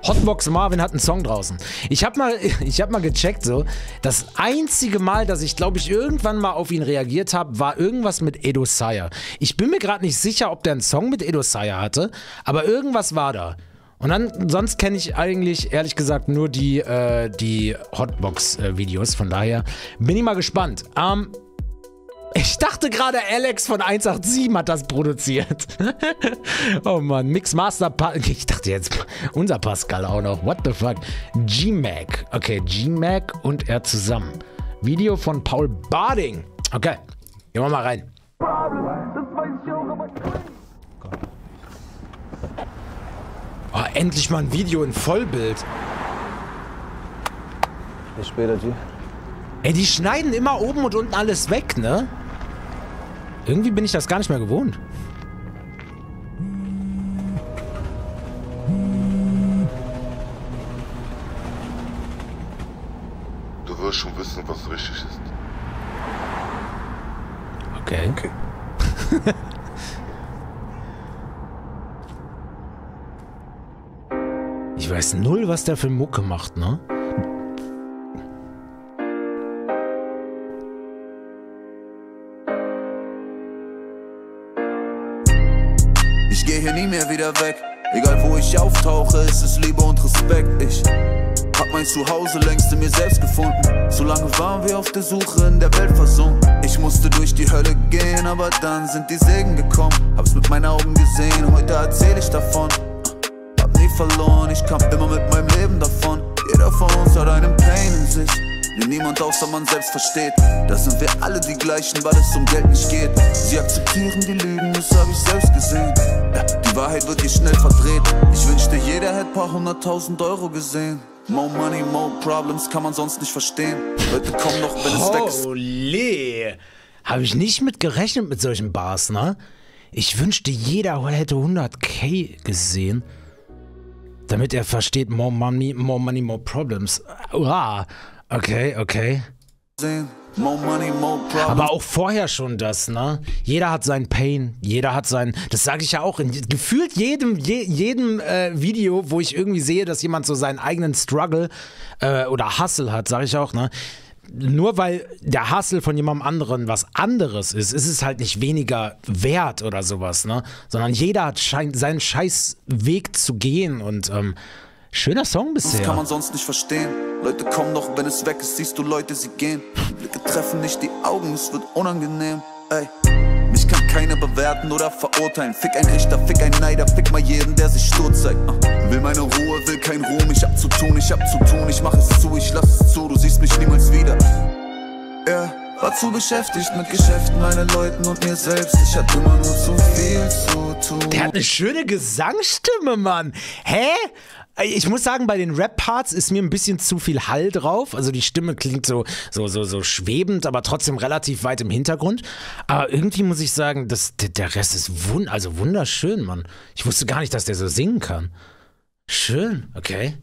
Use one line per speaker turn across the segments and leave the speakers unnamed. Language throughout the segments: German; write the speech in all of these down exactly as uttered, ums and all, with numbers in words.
Hotbox Marvin hat einen Song draußen. Ich habe mal, ich hab mal gecheckt, so. Das einzige Mal, dass ich, glaube ich, irgendwann mal auf ihn reagiert habe, war irgendwas mit Edo Sire. Ich bin mir gerade nicht sicher, ob der einen Song mit Edo Sire hatte, aber irgendwas war da. Und dann, sonst kenne ich eigentlich, ehrlich gesagt, nur die, äh, die Hotbox-Videos. Von daher bin ich mal gespannt. Ähm, ich dachte gerade, Alex von eins acht sieben hat das produziert. Oh Mann, Mixmaster pa ich dachte jetzt, unser Pascal auch noch. What the fuck? G-Mac. Okay, G-Mac und er zusammen. Video von Paul Barding. Okay, gehen wir mal rein. Oh, endlich mal ein Video in Vollbild.
Bis später, G.
Ey, die schneiden immer oben und unten alles weg, ne? Irgendwie bin ich das gar nicht mehr gewohnt.
Du wirst schon wissen, was richtig ist.
Okay. Okay. Ich weiß null, was der für Mucke macht, ne?
Ich gehe hier nie mehr wieder weg. Egal wo ich auftauche, ist es Liebe und Respekt. Ich hab mein Zuhause längst in mir selbst gefunden. So lange waren wir auf der Suche, in der Welt versunken. Ich musste durch die Hölle gehen, aber dann sind die Segen gekommen. Hab's mit meinen Augen gesehen, heute erzähl ich davon. Hab nie verloren, ich kam immer mit meinem Leben davon. Jeder von uns hat einen Pain in sich, den niemand außer man selbst versteht. Da sind wir alle die gleichen, weil es um Geld nicht geht. Sie akzeptieren die Lügen, das hab ich selbst gesehen. Ja, die Wahrheit wird hier schnell verdreht. Ich wünschte, jeder hätte paar hunderttausend Euro gesehen. More money, more problems, kann man sonst nicht verstehen. Leute kommen noch, wenn es weg ist.
Holy! Habe ich nicht mit gerechnet mit solchen Bars, ne? Ich wünschte, jeder hätte hunderttausend gesehen. Damit er versteht, more money, more money, more problems. Uah. Okay, okay.
More money, more problems.
Aber auch vorher schon das, ne? Jeder hat seinen Pain, jeder hat seinen, das sage ich ja auch in gefühlt jedem, je, jedem äh, Video, wo ich irgendwie sehe, dass jemand so seinen eigenen Struggle äh, oder Hustle hat, sage ich auch, ne? Nur weil der Hustle von jemandem anderen was anderes ist, ist es halt nicht weniger wert oder sowas, ne? Sondern jeder hat seinen scheiß Weg zu gehen und ähm, schöner Song bisher.
Das kann man sonst nicht verstehen. Leute kommen noch, wenn es weg ist, siehst du Leute, sie gehen. Die Blicke treffen nicht die Augen, es wird unangenehm. Ey, mich kann keiner bewerten oder verurteilen. Fick ein echter, fick ein Neider, fick mal jeden, der sich stur zeigt. Uh, will meine Ruhe, will kein Ruhm, ich hab zu tun, ich hab zu tun, ich mach es zu, ich lass es zu, du siehst mich niemals wieder. Ja, war zu beschäftigt mit Geschäften, meinen Leuten und mir selbst. Ich hatte immer nur zu viel zu tun.
Der hat eine schöne Gesangsstimme, Mann. Hä? Ich muss sagen, bei den Rap-Parts ist mir ein bisschen zu viel Hall drauf. Also die Stimme klingt so, so, so, so schwebend, aber trotzdem relativ weit im Hintergrund. Aber irgendwie muss ich sagen, das, der Rest ist wund also wunderschön, Mann. Ich wusste gar nicht, dass der so singen kann. Schön, okay.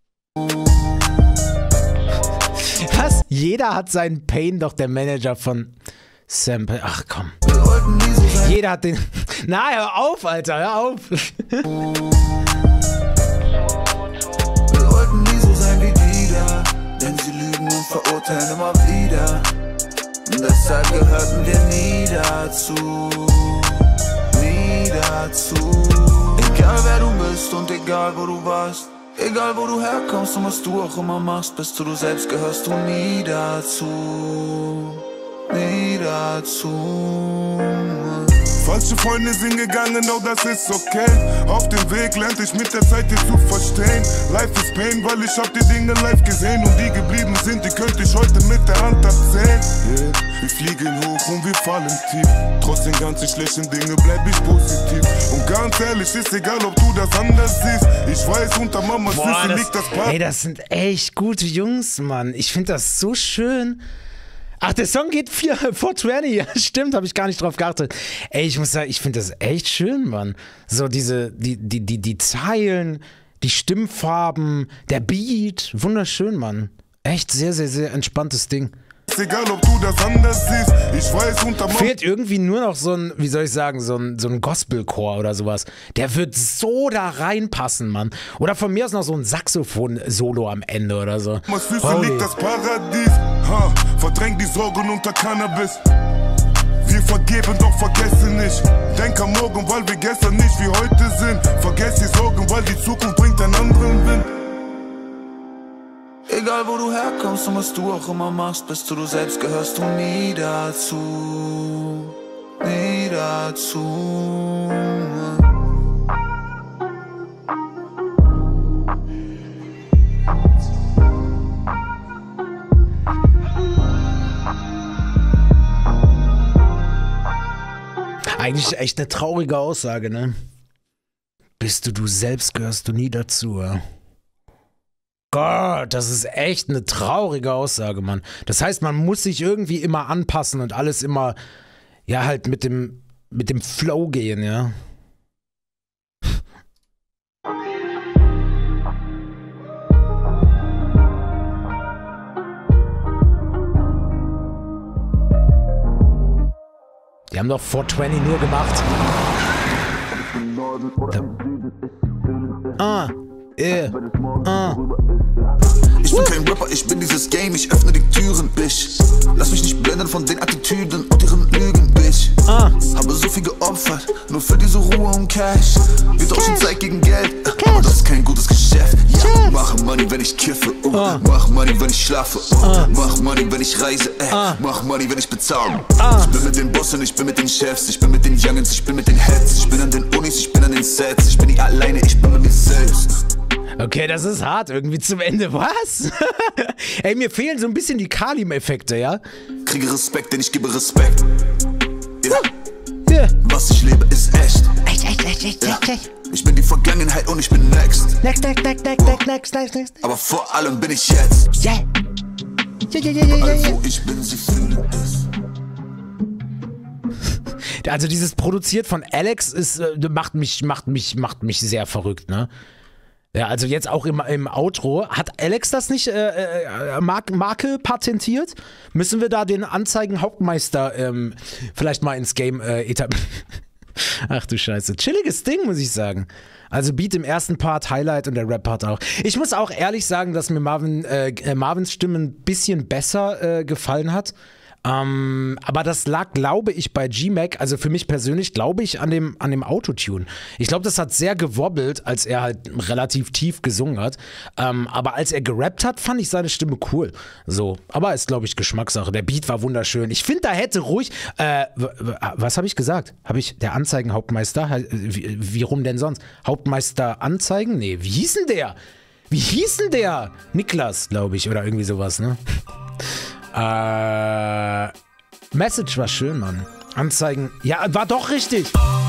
Was? Jeder hat seinen Pain, doch der Manager von Sample. Ach komm. Jeder hat den... Na, hör auf, Alter, hör auf.
Denn sie lügen und verurteilen immer wieder. Und deshalb gehörten wir nie dazu. Nie dazu. Egal wer du bist und egal wo du warst. Egal wo du herkommst und was du auch immer machst. Bist du du selbst, gehörst du nie dazu. Nie dazu.
Falsche Freunde sind gegangen, oh das ist okay. Auf dem Weg lernte ich mit der Zeit dir zu verstehen. Life is pain, weil ich hab die Dinge live gesehen. Und die geblieben sind, die könnte ich heute mit der Hand abzählen. Yeah. Wir fliegen hoch und wir fallen tief. Trotz den ganzen schlechten Dingen bleib ich positiv. Und ganz ehrlich, ist egal, ob du das anders siehst. Ich weiß, unter Mamas Füße liegt das Paar.
Ey, das sind echt gute Jungs, Mann. Ich finde das so schön. Ach, der Song geht vier zwanzig, ja, stimmt, habe ich gar nicht drauf geachtet. Ey, ich muss sagen, ich finde das echt schön, Mann. So diese, die, die, die, die Zeilen, die Stimmfarben, der Beat, wunderschön, Mann. Echt sehr, sehr, sehr entspanntes Ding.
scheißegal, ob du das anders siehst. Ich weiß, unter
fehlt irgendwie nur noch so ein, wie soll ich sagen, so ein, so ein Gospelchor oder sowas. Der wird so da reinpassen, Mann. Oder von mir aus noch so ein Saxophon-Solo am Ende oder so.
Füße liegt das Paradies. Ha, verdräng die Sorgen unter Cannabis. Wir vergeben, doch vergessen nicht. Denk am Morgen, weil wir gestern nicht wie heute sind. Vergess die Sorgen, weil die Zukunft bringt einen anderen Wind.
Egal wo du herkommst und was du auch immer machst, bist du du selbst, gehörst du nie dazu. Nie dazu.
Eigentlich echt eine traurige Aussage, ne? Bist du du selbst, gehörst du nie dazu, ja? Gott, das ist echt eine traurige Aussage, Mann. Das heißt, man muss sich irgendwie immer anpassen und alles immer, ja, halt mit dem, mit dem Flow gehen, ja? Die haben doch vier zwanzig nur gemacht. Ah, yeah, ah.
Ich bin kein Rapper, ich bin dieses Game, ich öffne die Türen, Bitch. Lass mich nicht blenden von den Attitüden und ihren Lügen, Bitch.
Ah.
Habe so viel geopfert, nur für diese Ruhe und Cash. Wir tauschen Zeit gegen Geld, Cash. Aber das ist kein gutes Geschäft. Ja, mach Money, wenn ich kiffe, uh. ah. Mach Money, wenn ich schlafe, uh. ah. Mach Money, wenn ich reise, äh. ah. Mach Money, wenn ich bezahle. ah. Ich bin mit den Bossen, ich bin mit den Chefs, ich bin mit den Youngins, ich bin mit den Heads. Ich bin an den Unis, ich bin an den Sets, ich bin nicht alleine, ich bin mit mir selbst.
Okay, das ist hart irgendwie zum Ende. Was? Ey, mir fehlen so ein bisschen die Kalim-Effekte, ja?
Kriege Respekt, denn ich gebe Respekt. Ja.
Yeah.
Was ich lebe, ist echt.
Echt, echt, echt, echt,
ja.
echt, echt.
Ich bin die Vergangenheit und ich bin next.
Next, next, next, next, next, next, next, next.
Aber vor allem bin ich jetzt.
Yeah. Yeah, yeah, yeah, yeah, yeah, yeah.
Wo ich bin, sie fühlen es.
Also dieses produziert von Alex ist, macht mich, macht mich, macht mich sehr verrückt, ne? Ja, also jetzt auch im, im Outro. Hat Alex das nicht äh, äh, Marke, Marke patentiert? Müssen wir da den Anzeigen-Hauptmeister ähm, vielleicht mal ins Game äh, etablieren? Ach du Scheiße. Chilliges Ding, muss ich sagen. Also Beat im ersten Part, Highlight und der Rap-Part auch. Ich muss auch ehrlich sagen, dass mir Marvin, äh, Marvins Stimme ein bisschen besser äh, gefallen hat. Ähm, aber das lag, glaube ich, bei G-Mac, also für mich persönlich, glaube ich, an dem, an dem Autotune. Ich glaube, das hat sehr gewobbelt, als er halt relativ tief gesungen hat. Ähm, aber als er gerappt hat, fand ich seine Stimme cool. So, aber ist, glaube ich, Geschmackssache. Der Beat war wunderschön. Ich finde, da hätte ruhig, äh, was habe ich gesagt? Habe ich, der Anzeigen-Hauptmeister? Wie, wie rum denn sonst? Hauptmeister Anzeigen? Nee, wie hieß denn der? Wie hieß denn der? Niklas, glaube ich, oder irgendwie sowas, ne? Äh, Message war schön, Mann. Anzeigen. Ja, war doch richtig.